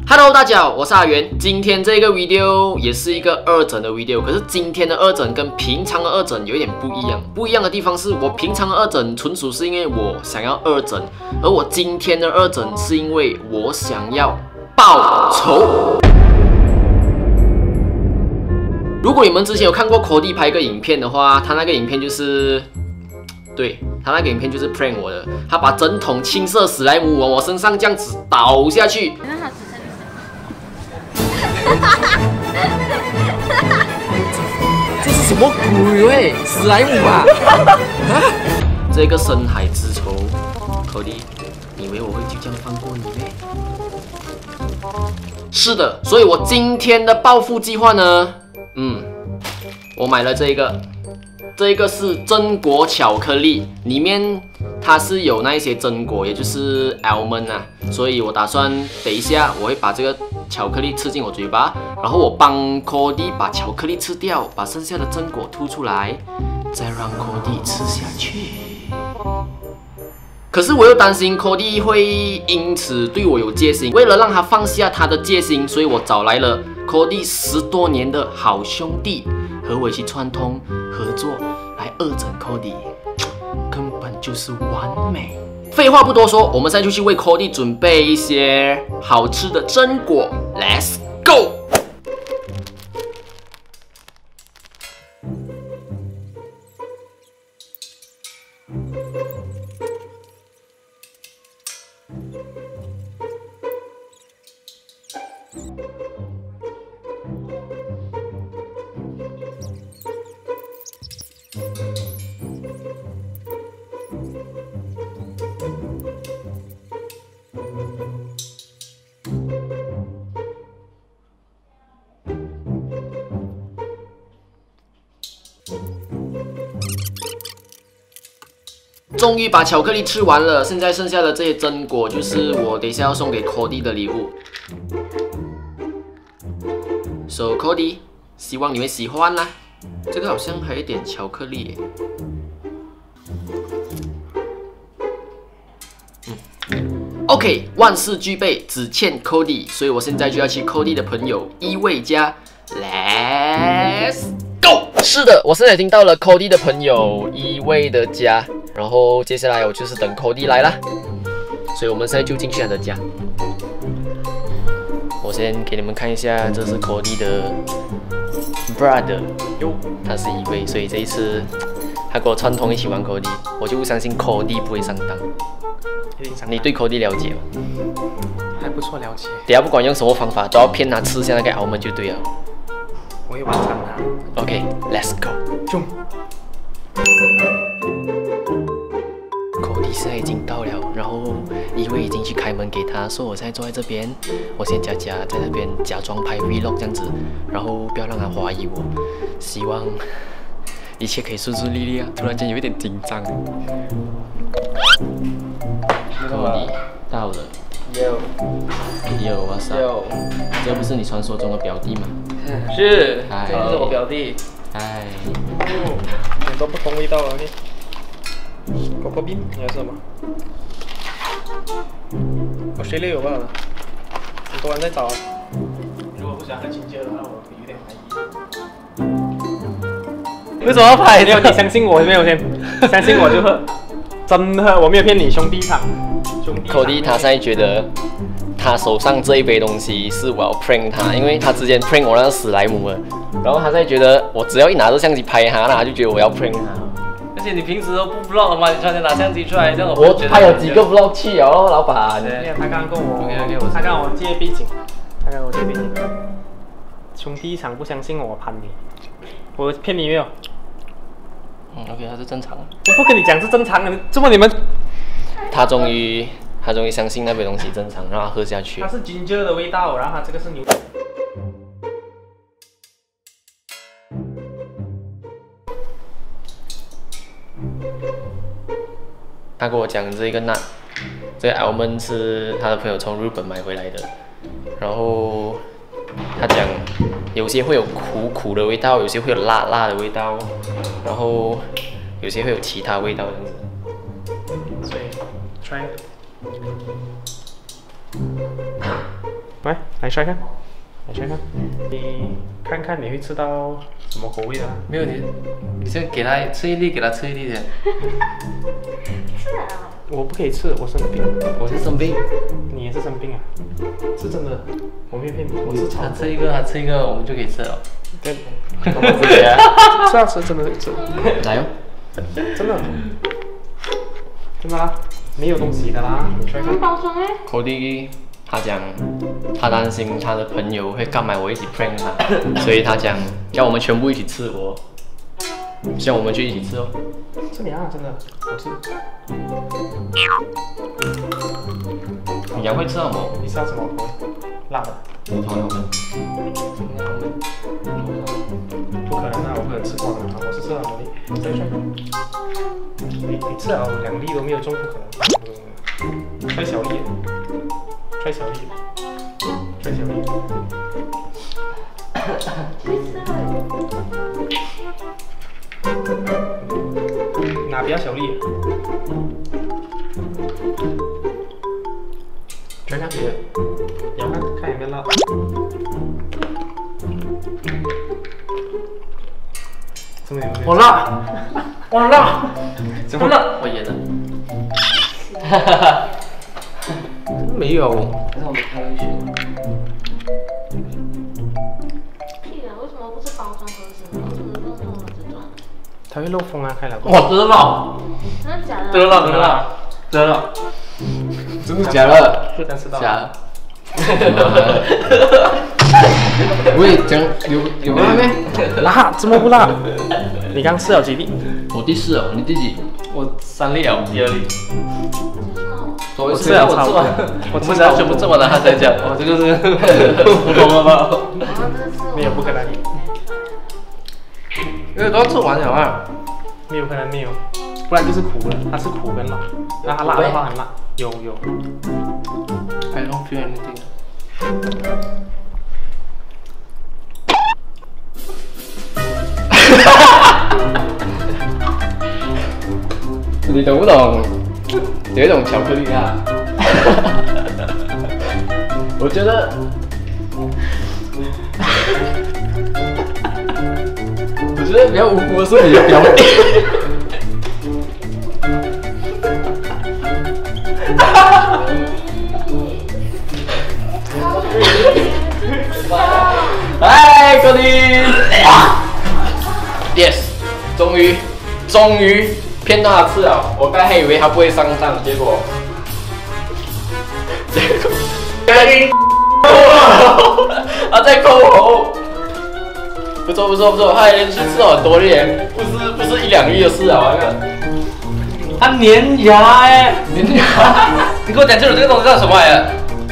Hello， 大家好，我是阿元。今天这个 video 也是一个二诊的 video， 可是今天的二诊跟平常的二诊有一点不一样。不一样的地方是我平常的二诊纯属是因为我想要二诊，而我今天的二诊是因为我想要报仇。如果你们之前有看过 Cody 拍一个影片的话，他那个影片就是，对他那个影片就是 prank 我的，他把整桶青色史莱姆往我身上这样子倒下去。 这是什么鬼喂？史莱姆啊！ 这个深海之仇 ，Cody， 你以为我会就这样放过你咩？是的，所以我今天的报复计划呢，我买了这个是榛果巧克力，里面它是有那一些榛果，也就是 almond 啊，所以我打算等一下我会把这个巧克力吃进我嘴巴，然后我帮 Cody 把巧克力吃掉，把剩下的榛果吐出来，再让 Cody 吃下去。可是我又担心 Cody 会因此对我有戒心，为了让他放下他的戒心，所以我找来了 Cody 10多年的好兄弟，和我一起串通合作来恶整 Cody， 根本就是完美。废话不多说，我们现在就去为 Cody 准备一些好吃的榛果 ，Let's go！终于把巧克力吃完了，现在剩下的这些榛果就是我等一下要送给 Cody 的礼物。So Cody， 希望你会喜欢啦。这个好像还有一点巧克力耶。OK， 万事俱备，只欠 Cody， 所以我现在就要去 Cody 的朋友一位家 ，Let's go！ 是的，我现在已经到了 Cody 的朋友一位的家。然后接下来我就是等 Cody 来啦，所以我们现在就进去他的家。我先给你们看一下，这是 Cody 的 brother， 他是一位，所以这一次他跟我串通一起玩 Cody， 我就不相信 Cody 不会上当。你对 Cody 了解吗？ 还不错，了解。 等下不管用什么方法，都要骗他吃下那个almond就对了。 我会完成它。 OK，Let's go。Cody 现在已经到了，然后一位已经去开门给他，说我现在坐在这边，我先在那边假装拍 vlog 这样子，然后不要让他怀疑我，希望一切可以顺顺利利啊！突然间有一点紧张。Cody 到了。哇塞！这不是你传说中的表弟吗？ 是， 嗨， 这是我表弟。 嗨。 很多不同味道啊。狗狗冰，你要吃什么？我水里有罢了，很多人在找。如果不想喝清酒的话，我有点怀疑。为什么要拍？没有，你相信我没有先？相信我就喝，真的，我没有骗你，兄弟场。 Cody 他现在觉得他手上这一杯东西是我要 prank 他，因为他之前 prank 我那个史莱姆了，然后他现在觉得我只要一拿着相机拍他，他就觉得我要 prank 他。 而且你平时都不 vlog 的嘛，你突然间拿相机出来，这样我拍了几个 vlog 去了咯，老板。 对，他刚刚跟我，他刚我借背景，兄弟场不相信我攀你，我骗你没有 ？OK， 他是正常的。 我不跟你讲是正常的，怎么你们？ 他终于相信那杯东西正常，让他喝下去。 它是 ginger 的味道，然后它这个是牛。 他跟我讲这个almond 是他的朋友从日本买回来的，然后他讲有些会有苦苦的味道，有些会有辣辣的味道，然后有些会有其他味道这样子。所以 try。 来try看，来try看，你看看你会吃到什么口味的、啊？ 没有你先给他吃一粒，给他吃一粒先。 我不可以吃，我生病。 我是生病， 你也是生病啊？是真的，我没有骗你，我是草。 他吃一个，我们就可以吃了。 对， 我们不给啊。 是啊，是真的吃。 来哦， 真的，真的啊，没有东西的啦。你 try 看。 包装哎。 口弟他讲，他担心他的朋友会干买我一起 prank 他，所以他讲叫我们全部一起吃我，希望我们就一起吃哦。 这里啊，真的好吃。 你讲会吃什么？ 你吃到什么口味？辣的。 普通的。 不可能啊，我不能吃光的，我是吃了2粒。再 try 看。你吃了2粒都没有中，不可能。try 小粒。try 小粒。try 小粒。哪比较小粒？try 看别的，咬看看有没有辣。这么有？ 好辣，哇辣，怎么辣？我演的。哈哈哈。 没有。 可是我没看进去。 屁啊！为什么不是包装盒子呢？为什么用这种盒子装？ 它会漏风啊，开了。 哇，真的辣！ 真的假的？ 真的辣，真的辣，真的辣。 真的假的？ 假的。 喂，讲有辣咩？ 辣，怎么不辣？你刚吃了几粒？ 我第4哦，你第几？ 我3粒了，第2粒。 我吃了超多， 我吃了全部吃完了，他才讲，哦，这个是普通的吧？ 没有，不可能， 因为都要吃完了啊。 没有可能没有，不然就是苦的，它是苦跟辣，那它辣的话很辣，有。 I don't feel anything。 你懂不懂？有一种巧克力啊，我觉得，比较无辜的是你的表弟。哎，哥弟 ，yes， 终于骗到他吃了。我刚才还以为他不会上当，结果，他在抠喉。不错，他还连续吃了很多粒，不是1、2粒的事啊，那个。 它粘牙哎，粘牙！你给我讲清楚这个东西叫什么来着？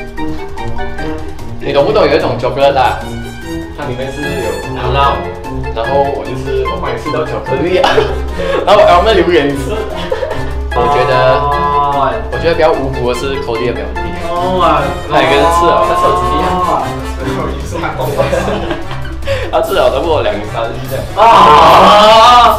你懂不懂有一种巧克力啊？它里面是有奶酪，然后我帮你吃到巧克力啊，然后我们留言吃。我觉得比较无辜的是口弟的表弟，他一个人吃了，他吃了几粒啊？他吃了差不多2、3粒这样。 啊！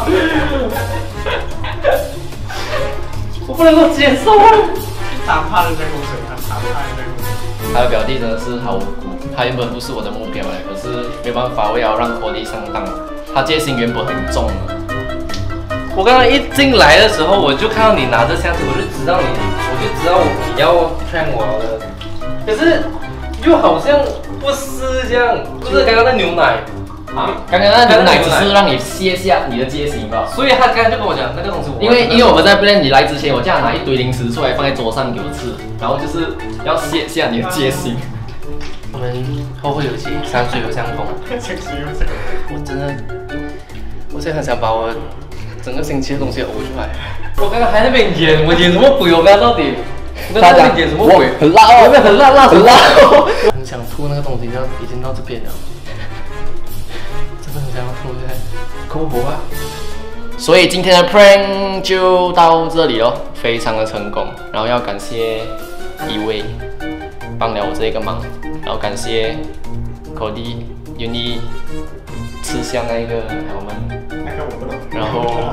我不能够接受啊！ 他怕人家口水，他怕人家口水。 他的表弟真的是好无辜，他原本不是我的目标哎，可是没办法，为了让口弟上当，他戒心原本很重的。 我刚刚一进来的时候，我就看到你拿着箱子，我就知道你要骗我的，可是又好像不是这样，就是刚刚那牛奶啊，刚刚那牛奶只是让你卸下你的戒心吧。 所以他刚刚就跟我讲那个东西因为我们在 plan 你来之前，我叫他拿一堆零食出来放在桌上给我吃，然后就是要卸下你的戒心。 我们后会有期，山水有相逢。我真的，我现在很想把我整个星期的东西呕出来。我刚刚还在那边演，我演什么鬼？我刚刚到底？我刚刚演什么鬼？ 很辣哦，很辣哦。 很想吐那个东西，已经到这边了。真的很想要吐，现在口不啊。 所以今天的 prank 就到这里咯，非常的成功。然后要感谢一位帮了我这个忙，然后感谢口弟愿意吃下那个我们，然后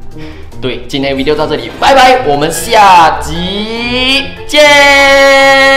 对，今天的 video 到这里，拜拜，我们下集见。